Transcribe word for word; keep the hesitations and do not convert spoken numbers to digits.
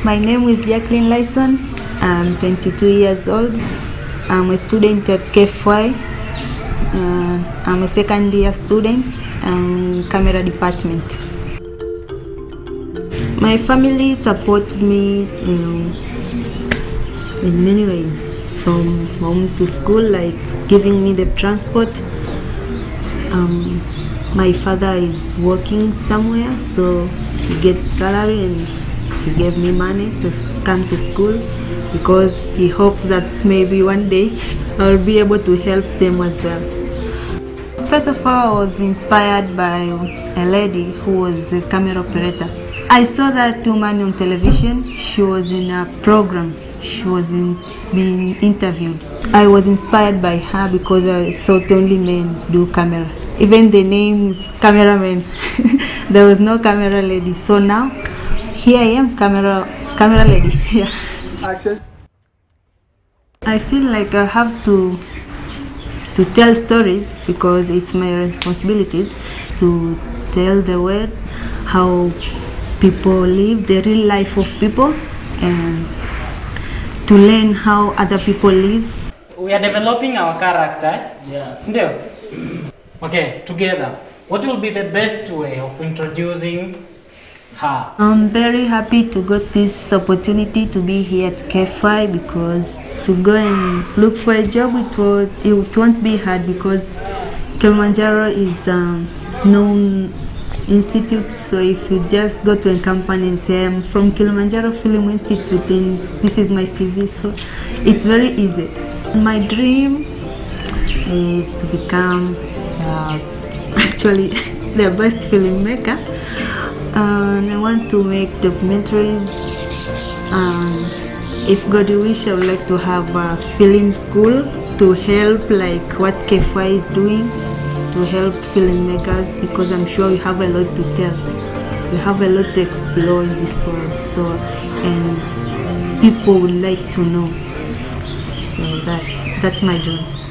My name is Jacqueline Lyson. I'm twenty-two years old. I'm a student at K F Y. Uh, I'm a second year student in camera department. My family supports me in, in many ways, from home to school, like giving me the transport. Um, my father is working somewhere, so he gets salary and he gave me money to come to school because he hopes that maybe one day I'll be able to help them as well. First of all, I was inspired by a lady who was a camera operator. I saw that woman on television. She was in a program. She was in, being interviewed. I was inspired by her because I thought only men do camera. Even the name is cameraman. There was no camera lady. So now, here I am, camera, camera lady. Yeah. Action. I feel like I have to to tell stories because it's my responsibilities to tell the world how people live, the real life of people, and to learn how other people live. We are developing our character. Yeah. Still. Okay, together. What will be the best way of introducing her? I'm very happy to get this opportunity to be here at K F Y because to go and look for a job, it, will, it won't be hard because Kilimanjaro is a known institute. So if you just go to a company and say, I'm from Kilimanjaro Film Institute and this is my C V, so it's very easy. My dream is to become uh, actually the best filmmaker. And I want to make documentaries. Um, if God wish, I would like to have a film school to help like what K F Y is doing, to help filmmakers, because I'm sure we have a lot to tell. We have a lot to explore in this world, so and people would like to know. So that's that's my dream.